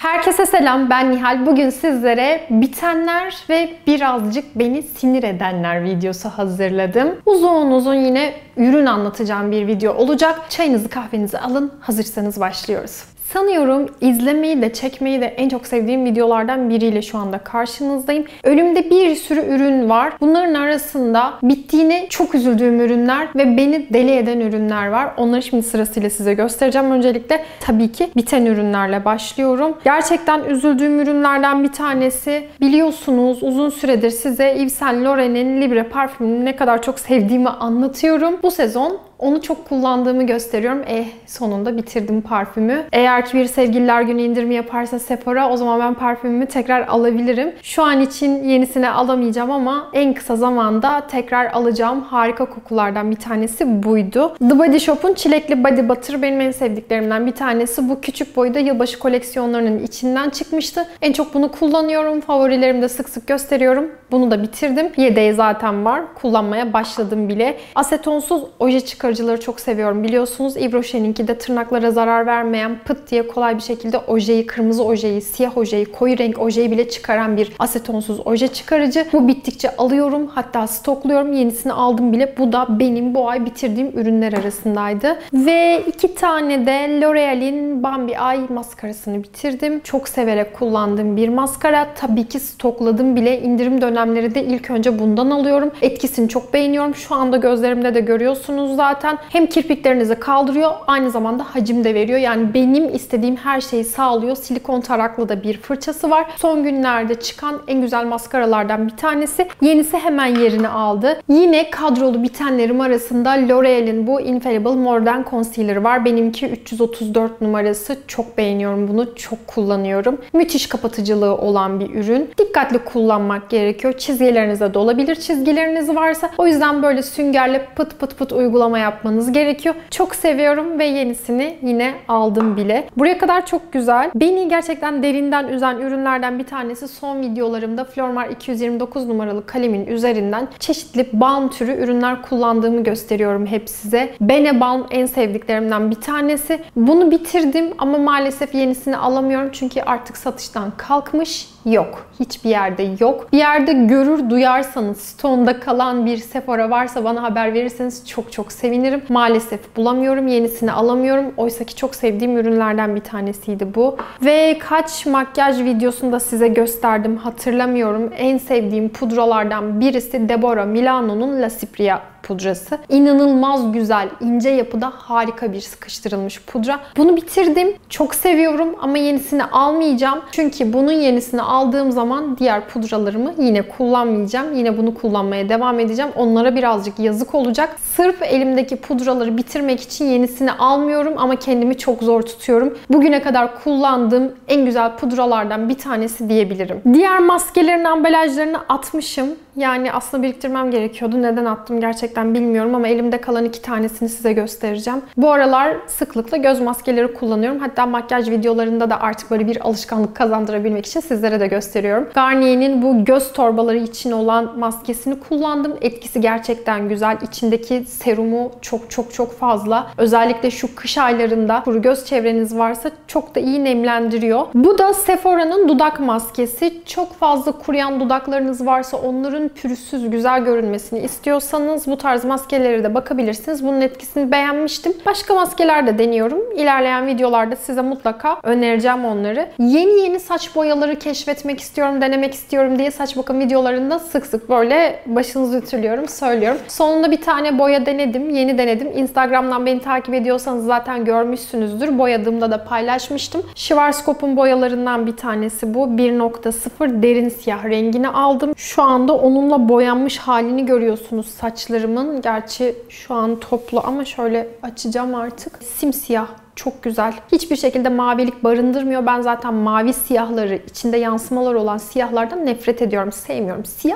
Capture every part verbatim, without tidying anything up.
Herkese selam, ben Nihal. Bugün sizlere bitenler ve birazcık beni sinir edenler videosu hazırladım. Uzun uzun yine ürün anlatacağım bir video olacak. Çayınızı kahvenizi alın, hazırsanız başlıyoruz. Sanıyorum izlemeyi de çekmeyi de en çok sevdiğim videolardan biriyle şu anda karşınızdayım. Önümde bir sürü ürün var. Bunların arasında bittiğine çok üzüldüğüm ürünler ve beni deli eden ürünler var. Onları şimdi sırasıyla size göstereceğim. Öncelikle tabii ki biten ürünlerle başlıyorum. Gerçekten üzüldüğüm ürünlerden bir tanesi, biliyorsunuz uzun süredir size Yves Saint Laurent'in Libre parfümünü ne kadar çok sevdiğimi anlatıyorum. Bu sezon onu çok kullandığımı gösteriyorum. Eh, sonunda bitirdim parfümü. Eğer ki bir sevgililer günü indirimi yaparsa Sephora, o zaman ben parfümümü tekrar alabilirim. Şu an için yenisini alamayacağım ama en kısa zamanda tekrar alacağım harika kokulardan bir tanesi buydu. The Body Shop'un çilekli body butter benim en sevdiklerimden bir tanesi. Bu küçük boyda yılbaşı koleksiyonlarının içinden çıkmıştı. En çok bunu kullanıyorum. Favorilerimde sık sık gösteriyorum. Bunu da bitirdim. Yedeği zaten var. Kullanmaya başladım bile. Asetonsuz oje çıkarıcıları çok seviyorum. Biliyorsunuz Yves Rocher'inki de tırnaklara zarar vermeyen, pıt diye kolay bir şekilde ojeyi, kırmızı ojeyi, siyah ojeyi, koyu renk ojeyi bile çıkaran bir asetonsuz oje çıkarıcı. Bu bittikçe alıyorum. Hatta stokluyorum. Yenisini aldım bile. Bu da benim bu ay bitirdiğim ürünler arasındaydı. Ve iki tane de L'Oreal'in Bambi Eye maskarasını bitirdim. Çok severek kullandığım bir maskara. Tabii ki stokladım bile. İndirim dönemleri de ilk önce bundan alıyorum. Etkisini çok beğeniyorum. Şu anda gözlerimde de görüyorsunuz zaten. Hem kirpiklerinizi kaldırıyor, aynı zamanda hacim de veriyor. Yani benim istediğim her şeyi sağlıyor. Silikon taraklı da bir fırçası var. Son günlerde çıkan en güzel maskaralardan bir tanesi. Yenisi hemen yerini aldı. Yine kadrolu bitenlerim arasında L'Oreal'in bu Infallible Modern Concealer var. Benimki üç yüz otuz dört numarası. Çok beğeniyorum bunu. Çok kullanıyorum. Müthiş kapatıcılığı olan bir ürün. Dikkatli kullanmak gerekiyor. Çizgilerinize dolabilir çizgileriniz varsa. O yüzden böyle süngerle pıt pıt pıt uygulama yapmanız gerekiyor. Çok seviyorum ve yenisini yine aldım bile. Buraya kadar çok güzel. Beni gerçekten derinden üzen ürünlerden bir tanesi son videolarımda Flormar iki yüz yirmi dokuz numaralı kalemin üzerinden çeşitli balm türü ürünler kullandığımı gösteriyorum hep size. Bene Balm en sevdiklerimden bir tanesi. Bunu bitirdim ama maalesef yenisini alamıyorum çünkü artık satıştan kalkmış. Yok. Hiçbir yerde yok. Bir yerde görür duyarsanız, stone'da kalan bir Sephora varsa bana haber verirseniz çok çok sevinirim. Maalesef bulamıyorum. Yenisini alamıyorum. Oysa ki çok sevdiğim ürünlerden bir tanesiydi bu. Ve kaç makyaj videosunda size gösterdim hatırlamıyorum. En sevdiğim pudralardan birisi Deborah Milano'nun La Cipria pudrası. İnanılmaz güzel, ince yapıda harika bir sıkıştırılmış pudra. Bunu bitirdim. Çok seviyorum ama yenisini almayacağım. Çünkü bunun yenisini aldığım zaman diğer pudralarımı yine kullanmayacağım. Yine bunu kullanmaya devam edeceğim. Onlara birazcık yazık olacak. Sırf elimdeki pudraları bitirmek için yenisini almıyorum ama kendimi çok zor tutuyorum. Bugüne kadar kullandığım en güzel pudralardan bir tanesi diyebilirim. Diğer maskelerin ambalajlarını atmışım. Yani aslında biriktirmem gerekiyordu. Neden attım gerçekten bilmiyorum ama elimde kalan iki tanesini size göstereceğim. Bu aralar sıklıkla göz maskeleri kullanıyorum. Hatta makyaj videolarında da artık böyle bir alışkanlık kazandırabilmek için sizlere de gösteriyorum. Garnier'in bu göz torbaları için olan maskesini kullandım. Etkisi gerçekten güzel. İçindeki serumu çok çok çok fazla. Özellikle şu kış aylarında kuru göz çevreniz varsa çok da iyi nemlendiriyor. Bu da Sephora'nın dudak maskesi. Çok fazla kuruyan dudaklarınız varsa onların pürüzsüz güzel görünmesini istiyorsanız bu tarz maskelere de bakabilirsiniz. Bunun etkisini beğenmiştim. Başka maskeler de deniyorum. İlerleyen videolarda size mutlaka önereceğim onları. Yeni yeni saç boyaları keşfetmek istiyorum, denemek istiyorum diye saç bakım videolarında sık sık böyle başınızı ütülüyorum, söylüyorum. Sonunda bir tane boya denedim. Yeni denedim. Instagram'dan beni takip ediyorsanız zaten görmüşsünüzdür. Boyadığımda da paylaşmıştım. Schwarzkopf'un boyalarından bir tanesi bu. bir nokta sıfır derin siyah rengini aldım. Şu anda onunla boyanmış halini görüyorsunuz saçlarımın. Gerçi şu an toplu ama şöyle açacağım artık. Simsiyah. Çok güzel. Hiçbir şekilde mavilik barındırmıyor. Ben zaten mavi siyahları, içinde yansımalar olan siyahlardan nefret ediyorum. Sevmiyorum. Siyah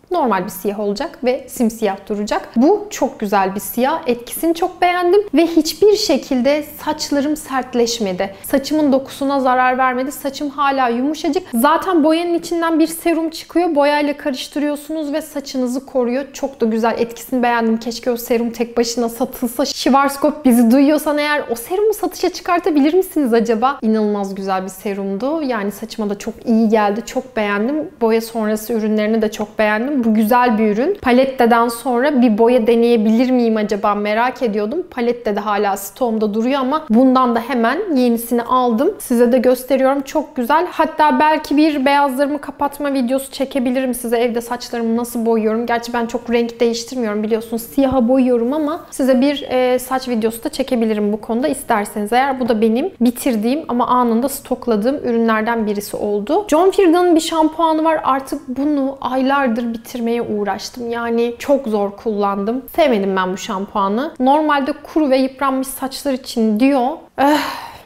Normal bir siyah olacak ve simsiyah duracak. Bu çok güzel bir siyah. Etkisini çok beğendim ve hiçbir şekilde saçlarım sertleşmedi. Saçımın dokusuna zarar vermedi. Saçım hala yumuşacık. Zaten boyanın içinden bir serum çıkıyor. Boyayla karıştırıyorsunuz ve saçınızı koruyor. Çok da güzel. Etkisini beğendim. Keşke o serum tek başına satılsa. Schwarzkopf bizi duyuyorsan eğer o serumu satışa çıkartabilir misiniz acaba? İnanılmaz güzel bir serumdu. Yani saçıma da çok iyi geldi. Çok beğendim. Boya sonrası ürünlerini de çok beğendim. Bu güzel bir ürün. Palette'den sonra bir boya deneyebilir miyim acaba merak ediyordum. Palette de hala stoğumda duruyor ama bundan da hemen yenisini aldım. Size de gösteriyorum. Çok güzel. Hatta belki bir beyazlarımı kapatma videosu çekebilirim size. Evde saçlarımı nasıl boyuyorum. Gerçi ben çok renk değiştirmiyorum biliyorsunuz. Siyaha boyuyorum ama size bir e, saç videosu da çekebilirim bu konuda isterseniz eğer. Bu da benim bitirdiğim ama anında stokladığım ürünlerden birisi oldu. John Firgan'ın bir şampuanı var. Artık bunu aylardır bitirmeye uğraştım. Yani çok zor kullandım. Sevmedim ben bu şampuanı. Normalde kuru ve yıpranmış saçlar için diyor. Eh,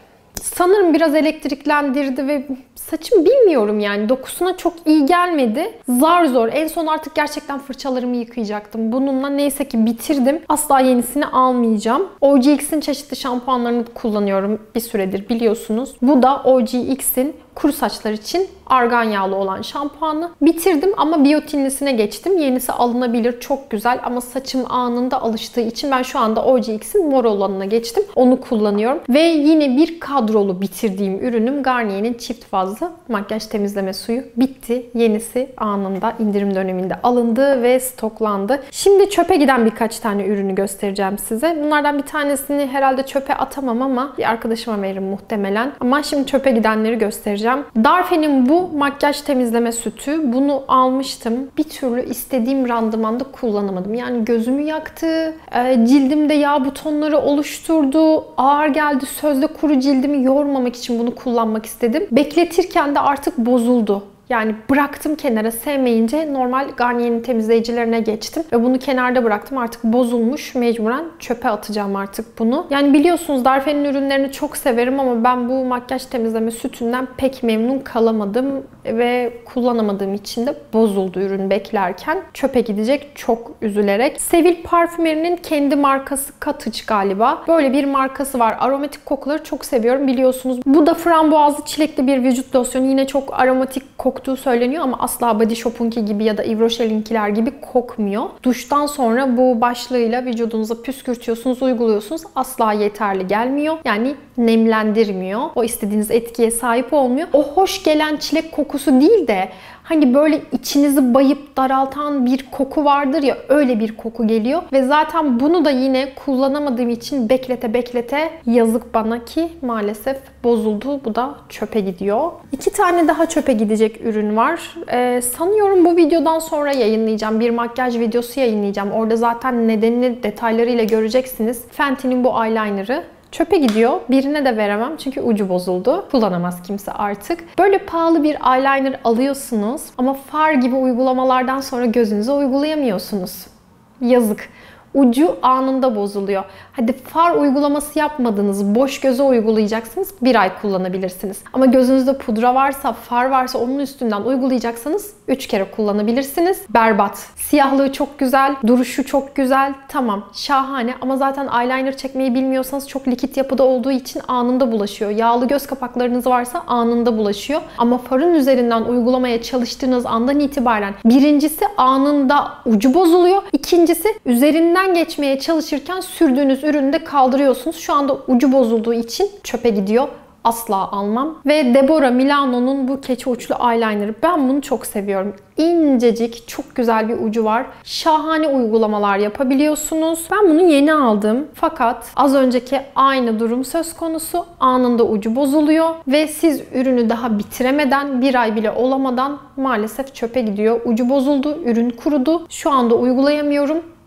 sanırım biraz elektriklendirdi ve saçım bilmiyorum yani dokusuna çok iyi gelmedi. Zar zor. En son artık gerçekten fırçalarımı yıkayacaktım. Bununla neyse ki bitirdim. Asla yenisini almayacağım. O G X'in çeşitli şampuanlarını kullanıyorum bir süredir biliyorsunuz. Bu da O G X'in kuru saçlar için argan yağlı olan şampuanı. Bitirdim ama biyotinlisine geçtim. Yenisi alınabilir. Çok güzel ama saçım anında alıştığı için ben şu anda O G X'in mor olanına geçtim. Onu kullanıyorum. Ve yine bir kadrolu bitirdiğim ürünüm Garnier'in çift fazlı makyaj temizleme suyu. Bitti. Yenisi anında indirim döneminde alındı ve stoklandı. Şimdi çöpe giden birkaç tane ürünü göstereceğim size. Bunlardan bir tanesini herhalde çöpe atamam ama bir arkadaşıma veririm muhtemelen. Ama şimdi çöpe gidenleri göstereceğim. Darphin'in bu makyaj temizleme sütü. Bunu almıştım. Bir türlü istediğim randımanda kullanamadım. Yani gözümü yaktı. Cildimde yağ butonları oluşturdu. Ağır geldi. Sözde kuru cildimi yormamak için bunu kullanmak istedim. Bekletirken de artık bozuldu. Yani bıraktım kenara, sevmeyince normal Garnier'in temizleyicilerine geçtim. Ve bunu kenarda bıraktım. Artık bozulmuş. Mecburen çöpe atacağım artık bunu. Yani biliyorsunuz Darphin'in ürünlerini çok severim ama ben bu makyaj temizleme sütünden pek memnun kalamadım. Ve kullanamadığım için de bozuldu ürün beklerken. Çöpe gidecek çok üzülerek. Sevil Parfümeri'nin kendi markası Cottage galiba. Böyle bir markası var. Aromatik kokuları çok seviyorum biliyorsunuz. Bu da frambuazlı çilekli bir vücut losyonu. Yine çok aromatik koktuğu söyleniyor ama asla Body Shop'unki gibi ya da Yves Rocher'inkiler gibi kokmuyor. Duştan sonra bu başlığıyla vücudunuza püskürtüyorsunuz, uyguluyorsunuz. Asla yeterli gelmiyor. Yani nemlendirmiyor. O istediğiniz etkiye sahip olmuyor. O hoş gelen çilek kokusu değil de hani böyle içinizi bayıp daraltan bir koku vardır ya, öyle bir koku geliyor. Ve zaten bunu da yine kullanamadığım için beklete beklete yazık bana ki maalesef bozuldu. Bu da çöpe gidiyor. İki tane daha çöpe gidecek ürün var. Ee, sanıyorum bu videodan sonra yayınlayacağım. Bir makyaj videosu yayınlayacağım. Orada zaten nedenini detaylarıyla göreceksiniz. Fenty'nin bu eyeliner'ı çöpe gidiyor. Birine de veremem çünkü ucu bozuldu. Kullanamaz kimse artık. Böyle pahalı bir eyeliner alıyorsunuz ama far gibi uygulamalardan sonra gözünüze uygulayamıyorsunuz. Yazık. Ucu anında bozuluyor. Hadi far uygulaması yapmadınız, boş göze uygulayacaksınız, bir ay kullanabilirsiniz. Ama gözünüzde pudra varsa, far varsa onun üstünden uygulayacaksanız üç kere kullanabilirsiniz. Berbat. Siyahlığı çok güzel, duruşu çok güzel. Tamam, şahane ama zaten eyeliner çekmeyi bilmiyorsanız çok likit yapıda olduğu için anında bulaşıyor. Yağlı göz kapaklarınız varsa anında bulaşıyor. Ama farın üzerinden uygulamaya çalıştığınız andan itibaren birincisi anında ucu bozuluyor. İkincisi üzerinden geçmeye çalışırken sürdüğünüz ürünü de kaldırıyorsunuz. Şu anda ucu bozulduğu için çöpe gidiyor. Asla almam. Ve Deborah Milano'nun bu keçi uçlu eyeliner'ı. Ben bunu çok seviyorum. İncecik, çok güzel bir ucu var. Şahane uygulamalar yapabiliyorsunuz. Ben bunu yeni aldım. Fakat az önceki aynı durum söz konusu. Anında ucu bozuluyor. Ve siz ürünü daha bitiremeden, bir ay bile olamadan maalesef çöpe gidiyor. Ucu bozuldu, ürün kurudu. Şu anda uygulayamıyorum.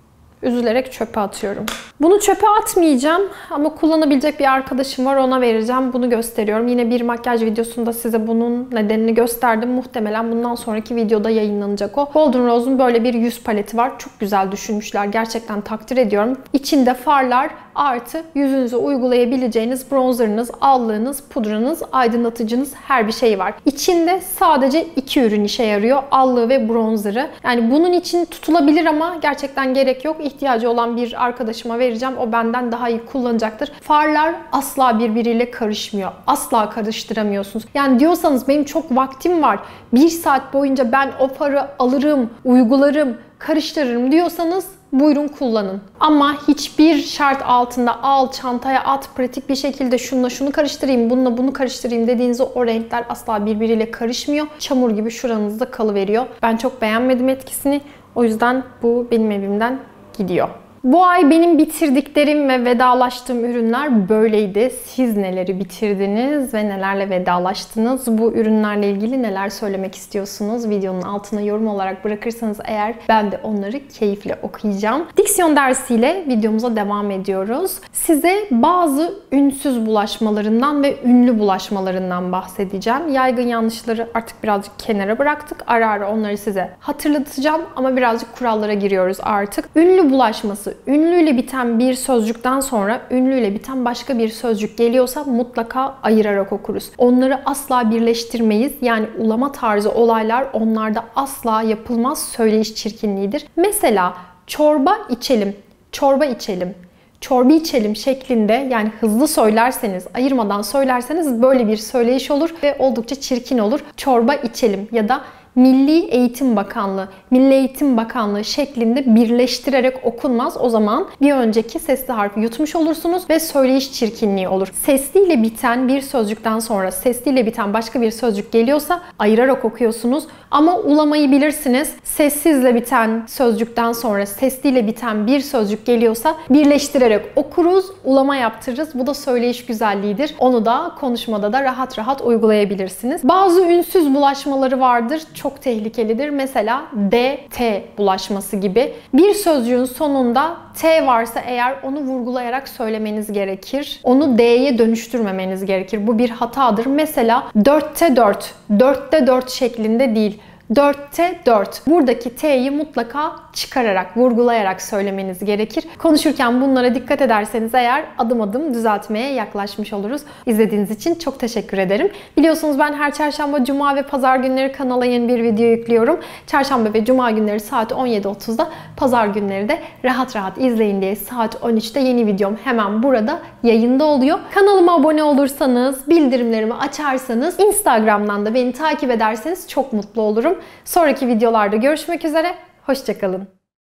üzülerek çöpe atıyorum. Bunu çöpe atmayacağım ama kullanabilecek bir arkadaşım var, ona vereceğim. Bunu gösteriyorum. Yine bir makyaj videosunda size bunun nedenini gösterdim. Muhtemelen bundan sonraki videoda yayınlanacak o. Golden Rose'un böyle bir yüz paleti var. Çok güzel düşünmüşler. Gerçekten takdir ediyorum. İçinde farlar artı yüzünüze uygulayabileceğiniz bronzerınız, allığınız, pudranız, aydınlatıcınız, her bir şey var. İçinde sadece iki ürün işe yarıyor. Allığı ve bronzerı. Yani bunun için tutulabilir ama gerçekten gerek yok. İhtiyacı olan bir arkadaşıma vereceğim. O benden daha iyi kullanacaktır. Farlar asla birbiriyle karışmıyor. Asla karıştıramıyorsunuz. Yani diyorsanız benim çok vaktim var, bir saat boyunca ben o farı alırım, uygularım, karıştırırım diyorsanız buyurun kullanın. Ama hiçbir şart altında al, çantaya at, pratik bir şekilde şununla şunu karıştırayım, bununla bunu karıştırayım dediğinizde o renkler asla birbiriyle karışmıyor. Çamur gibi şuranızda kalıveriyor. Ben çok beğenmedim etkisini. O yüzden bu benim evimden gidiyor. Bu ay benim bitirdiklerim ve vedalaştığım ürünler böyleydi. Siz neleri bitirdiniz ve nelerle vedalaştınız? Bu ürünlerle ilgili neler söylemek istiyorsunuz? Videonun altına yorum olarak bırakırsanız eğer, ben de onları keyifle okuyacağım. Diksiyon dersiyle videomuza devam ediyoruz. Size bazı ünsüz bulaşmalarından ve ünlü bulaşmalarından bahsedeceğim. Yaygın yanlışları artık birazcık kenara bıraktık. Ara ara onları size hatırlatacağım ama birazcık kurallara giriyoruz artık. Ünlü bulaşması, ünlüyle biten bir sözcükten sonra ünlüyle biten başka bir sözcük geliyorsa mutlaka ayırarak okuruz. Onları asla birleştirmeyiz. Yani ulama tarzı olaylar onlarda asla yapılmaz, söyleyiş çirkinliğidir. Mesela çorba içelim, çorba içelim, çorba içelim şeklinde, yani hızlı söylerseniz, ayırmadan söylerseniz böyle bir söyleyiş olur ve oldukça çirkin olur. Çorba içelim ya da Milli Eğitim Bakanlığı, Milli Eğitim Bakanlığı şeklinde birleştirerek okunmaz. O zaman bir önceki sesli harfi yutmuş olursunuz ve söyleyiş çirkinliği olur. Sesliyle biten bir sözcükten sonra sesliyle biten başka bir sözcük geliyorsa ayırarak okuyorsunuz. Ama ulamayı bilirsiniz. Sessizle biten sözcükten sonra sesliyle biten bir sözcük geliyorsa birleştirerek okuruz, ulama yaptırırız. Bu da söyleyiş güzelliğidir. Onu da konuşmada da rahat rahat uygulayabilirsiniz. Bazı ünsüz bulaşmaları vardır. Çok tehlikelidir. Mesela D, T bulaşması gibi. Bir sözcüğün sonunda T varsa eğer onu vurgulayarak söylemeniz gerekir. Onu D'ye dönüştürmemeniz gerekir. Bu bir hatadır. Mesela dörtte dört, dörtte dört şeklinde değil. dörtte dört. Buradaki T'yi mutlaka çıkararak, vurgulayarak söylemeniz gerekir. Konuşurken bunlara dikkat ederseniz eğer adım adım düzeltmeye yaklaşmış oluruz. İzlediğiniz için çok teşekkür ederim. Biliyorsunuz ben her çarşamba, cuma ve pazar günleri kanala yeni bir video yüklüyorum. Çarşamba ve cuma günleri saat on yedi otuzda, pazar günleri de rahat rahat izleyin diye saat on üçte yeni videom hemen burada yayında oluyor. Kanalıma abone olursanız, bildirimlerimi açarsanız, Instagram'dan da beni takip ederseniz çok mutlu olurum. Sonraki videolarda görüşmek üzere. Hoşça kalın.